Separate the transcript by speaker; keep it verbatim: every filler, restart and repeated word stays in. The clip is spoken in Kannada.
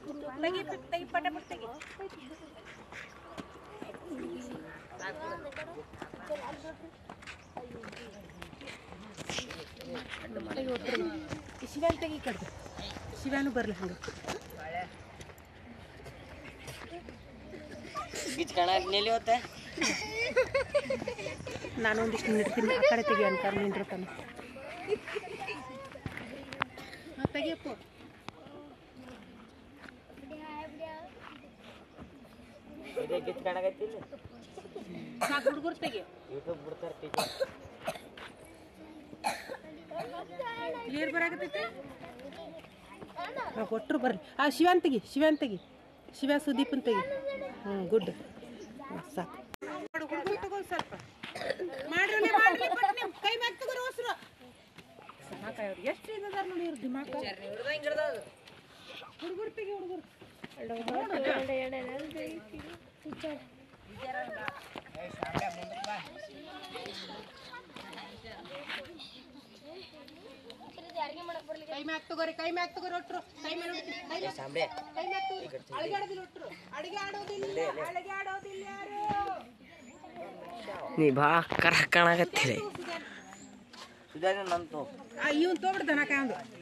Speaker 1: ತೆಗಿ ತೆಗಿ ಪಟ ಪಟ ತೆಗಿ ಶಿವ್ಯಾನ್ ತೆಗಿ ಕಡ್ದು ಶಿವ್ಯಾನು ಬರ್ಲಿ ಹಂಗೆ ನಾನು ಒಂದಿಷ್ಟು ನಿಡ್ತೀನಿ ಆ ಕಡೆ ತೆಗಿ ಅಂತಾರೆ ನಿಂದಿರ್ತಾನೆ ತೆಗಿಯಪ್ಪ ಸಾಕು ಹುಡುಗರು ತೆಗಿ ಕ್ಲಿಯರ್ ಬರಾಕತ್ತೈತಿ ಕೊಟ್ಟರು ಬರ್ಲಿ ಆ ಶಿವಾನ್ ತೆಗಿ ಶಿವಾನ್ ತೆಗಿ ಶಿವ ಸುದೀಪನ್ ತೆಗಿ ಹ್ಞೂ ಗುಡ್ ಸಾಕು ಹುಡುಗರು ತಗೋ ಸ್ವಲ್ಪ ಮಾಡ್ರಿ ಮಾಡ್ರಿ ಕೈ ಮ್ಯಾಗ ತಗೋರಿ ಹೊಸರು ಸಾಕಾಯವ್ರು ಎಷ್ಟು ಇದಾರ ನೋಡಿ ಇವ್ರು ದಿಮಾಕ ಹುಡುಗರು ತೆಗಿ ಹುಡುಗರು ಕೈ ಮ್ಯಾಕ್ ತಗೋರಿ ಕೈ ಮ್ಯಾಕ್ ತಗೋರಿ ಒಟ್ರು ಕೈ ಮೇಲೆ ಕೈ ಕೈ ಮ್ಯಾಕ್ ತಗೋರಿ ಅಳಿಗೆ ಆಡೋದಿಲ್ಲ ಒಟ್ರು ಅಡಿಗೆ ಆಡೋದಿಲ್ಲ ಅಳಿಗೆ ಆಡೋದಿಲ್ಲ ಯಾರು
Speaker 2: ನೀ ಬಾ ಕರ ಕಾಣಕತ್ತೀರಿ
Speaker 1: ಸುಧಾರಣೆ ನಂತು ಆ ಇವನ್ ತೋಬಿಡ್ತಾನ ಕಾಂದು